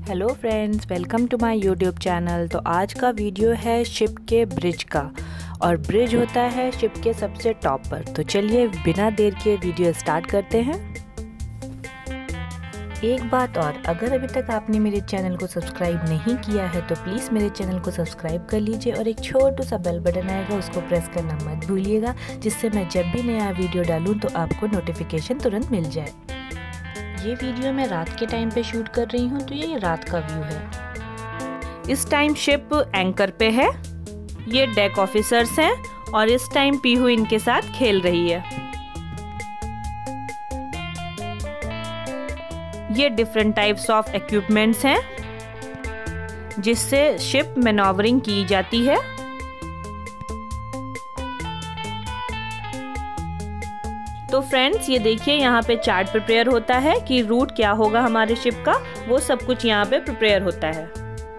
Hello friends, welcome to my YouTube channel. तो आज का वीडियो है शिप के ब्रिज का, और ब्रिज होता है शिप के सबसे टॉप पर। तो चलिए बिना देर के वीडियो स्टार्ट करते हैं। एक बात और, अगर अभी तक आपने मेरे चैनल को सब्सक्राइब नहीं किया है तो प्लीज़ मेरे चैनल को सब्सक्राइब कर लीजिए और एक छोटा सा बेल बटन आएगा, उसको प्रेस करना मत भूलिएगा, जिससे मैं जब भी नया वीडियो डालूँ तो आपको नोटिफिकेशन तुरंत मिल जाए। ये वीडियो मैं रात के टाइम पे शूट कर रही हूँ, तो ये रात का व्यू है। इस टाइम शिप एंकर पे है, ये डेक ऑफिसर्स हैं और इस टाइम पीहू इनके साथ खेल रही है। ये डिफरेंट टाइप्स ऑफ इक्विपमेंट्स हैं जिससे शिप मैनोवरिंग की जाती है। तो फ्रेंड्स, ये देखिए यहाँ पे चार्ट प्रिपेयर होता है कि रूट क्या होगा हमारे शिप का, वो सब कुछ यहाँ पे प्रिपेयर होता है।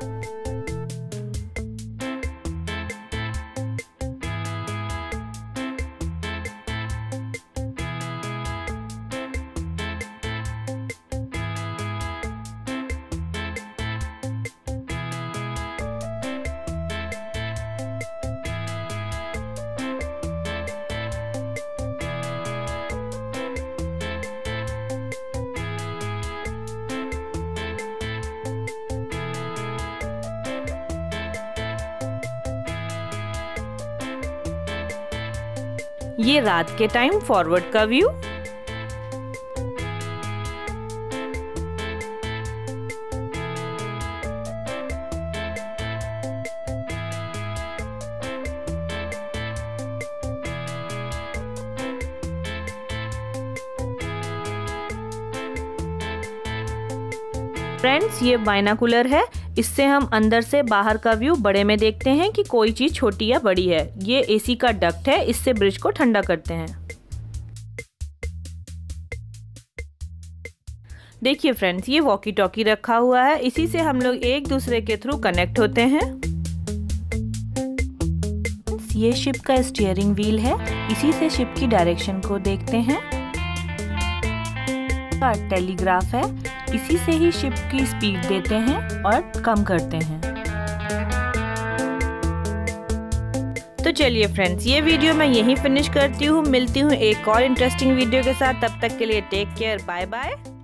ये रात के टाइम फॉरवर्ड का व्यू। फ्रेंड्स, ये बाइनाकुलर है, इससे हम अंदर से बाहर का व्यू बड़े में देखते हैं कि कोई चीज़ छोटी या बड़ी है। ये एसी का डक्ट है, इससे ब्रिज को ठंडा करते हैं। देखिए फ्रेंड्स, ये वॉकी टॉकी रखा हुआ है, इसी से हम लोग एक दूसरे के थ्रू कनेक्ट होते हैं। ये शिप का स्टीयरिंग व्हील है, इसी से शिप की डायरेक्शन को देखते हैं। टेलीग्राफ है, इसी से ही शिप की स्पीड देते हैं और कम करते हैं। तो चलिए फ्रेंड्स, ये वीडियो मैं यहीं फिनिश करती हूँ। मिलती हूँ एक और इंटरेस्टिंग वीडियो के साथ। तब तक के लिए टेक केयर, बाय बाय।